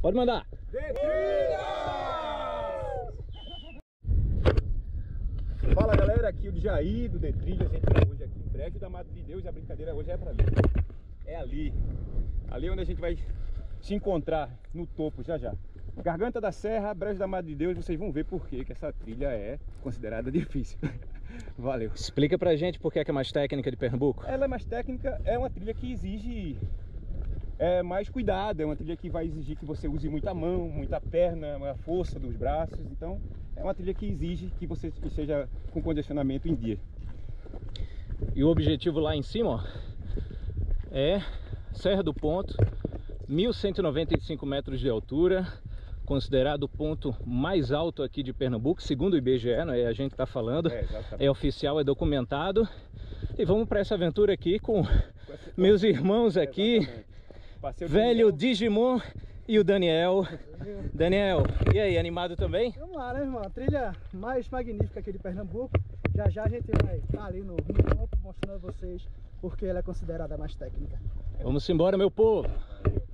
Pode mandar. Fala galera, aqui é o Jair do Detrilha. A gente está hoje aqui em Brejo da Madre de Deus e a brincadeira hoje é para ali. É ali. Ali onde a gente vai se encontrar no topo já já. Garganta da Serra, Brejo da Madre de Deus, vocês vão ver por que essa trilha é considerada difícil. Valeu. Explica pra gente por que é mais técnica de Pernambuco. Ela é mais técnica, é uma trilha que exige mais cuidado, é uma trilha que vai exigir que você use muita mão, muita perna, a força dos braços. Então é uma trilha que exige que você esteja com condicionamento em dia. E o objetivo lá em cima, ó, é Serra do Ponto, 1195 metros de altura, considerado o ponto mais alto aqui de Pernambuco, segundo o IBGE, não é a gente que está falando, é oficial, é documentado. E vamos para essa aventura aqui com meus irmãos aqui, velho Digimon e o Daniel. Daniel, e aí, animado também? Vamos lá, né, irmão? A trilha mais magnífica aqui de Pernambuco. Já já a gente vai estar ali no topo mostrando a vocês porque ela é considerada mais técnica. Vamos embora, meu povo!